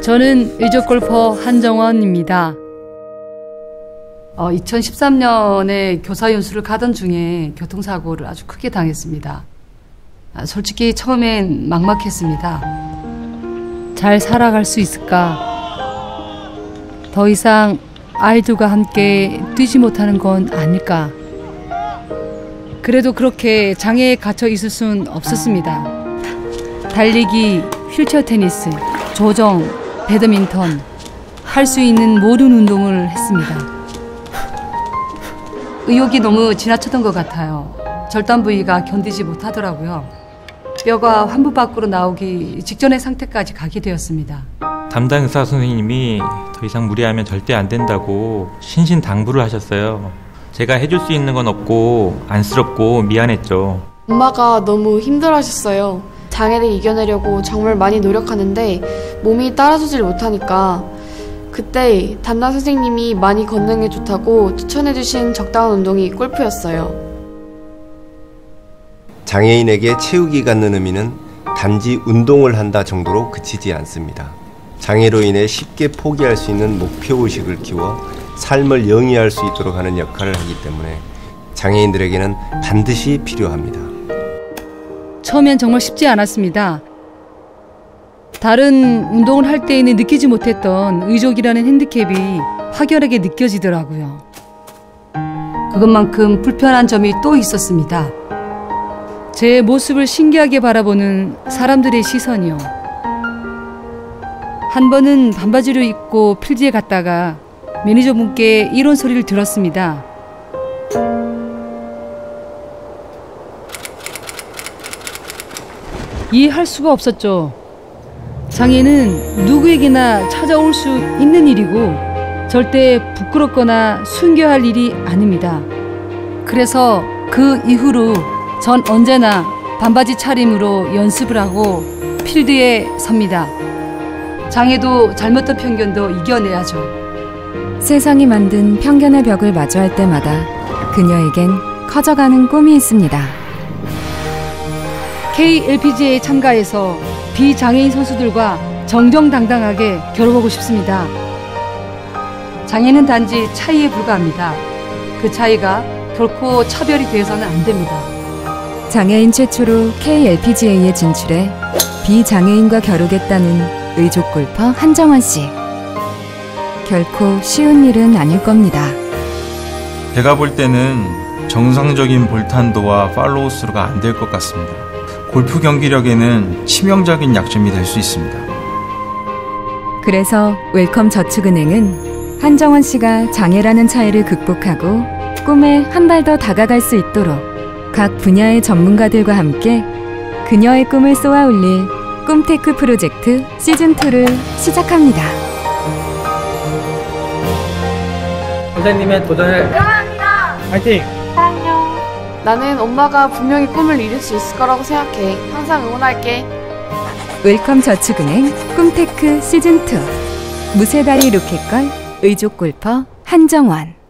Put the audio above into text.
저는 의족골퍼 한정원입니다. 2013년에 교사 연수를 가던 중에 교통사고를 아주 크게 당했습니다. 솔직히 처음엔 막막했습니다. 잘 살아갈 수 있을까? 더 이상 아이들과 함께 뛰지 못하는 건 아닐까? 그래도 그렇게 장애에 갇혀 있을 순 없었습니다. 달리기, 휠체어 테니스, 조정, 배드민턴, 할 수 있는 모든 운동을 했습니다. 의욕이 너무 지나쳤던 것 같아요. 절단 부위가 견디지 못하더라고요. 뼈가 환부 밖으로 나오기 직전의 상태까지 가게 되었습니다. 담당 의사 선생님이 더 이상 무리하면 절대 안 된다고 신신당부를 하셨어요. 제가 해줄 수 있는 건 없고 안쓰럽고 미안했죠. 엄마가 너무 힘들어하셨어요. 장애를 이겨내려고 정말 많이 노력하는데 몸이 따라주질 못하니까 그때 담당 선생님이 많이 건강에 좋다고 추천해주신 적당한 운동이 골프였어요. 장애인에게 체육이 갖는 의미는 단지 운동을 한다 정도로 그치지 않습니다. 장애로 인해 쉽게 포기할 수 있는 목표의식을 키워 삶을 영위할 수 있도록 하는 역할을 하기 때문에 장애인들에게는 반드시 필요합니다. 처음엔 정말 쉽지 않았습니다. 다른 운동을 할 때에는 느끼지 못했던 의족이라는 핸디캡이 확연하게 느껴지더라고요. 그것만큼 불편한 점이 또 있었습니다. 제 모습을 신기하게 바라보는 사람들의 시선이요. 한 번은 반바지를 입고 필드에 갔다가 매니저분께 이런 소리를 들었습니다. 이해할 수가 없었죠. 장애는 누구에게나 찾아올 수 있는 일이고 절대 부끄럽거나 숨겨야 할 일이 아닙니다. 그래서 그 이후로 전 언제나 반바지 차림으로 연습을 하고 필드에 섭니다. 장애도 잘못된 편견도 이겨내야죠. 세상이 만든 편견의 벽을 마주할 때마다 그녀에겐 커져가는 꿈이 있습니다. KLPGA에 참가해서 비장애인 선수들과 정정당당하게 겨뤄보고 싶습니다. 장애는 단지 차이에 불과합니다. 그 차이가 결코 차별이 돼서는 안 됩니다. 장애인 최초로 KLPGA에 진출해 비장애인과 겨루겠다는 의족골퍼 한정원 씨. 결코 쉬운 일은 아닐 겁니다. 제가 볼 때는 정상적인 볼탄도와 팔로우 스루가 안 될 것 같습니다. 골프 경기력에는 치명적인 약점이 될 수 있습니다. 그래서 웰컴 저축은행은 한정원 씨가 장애라는 차이를 극복하고 꿈에 한 발 더 다가갈 수 있도록 각 분야의 전문가들과 함께 그녀의 꿈을 쏘아올릴 꿈테크 프로젝트 시즌2를 시작합니다. 선생님의 도전을 응원합니다. 화이팅! 사랑해요. 나는 엄마가 분명히 꿈을 이룰 수 있을 거라고 생각해. 항상 응원할게. 웰컴 저축은행 꿈테크 시즌2 무쇠다리 로켓걸 의족골퍼 한정원.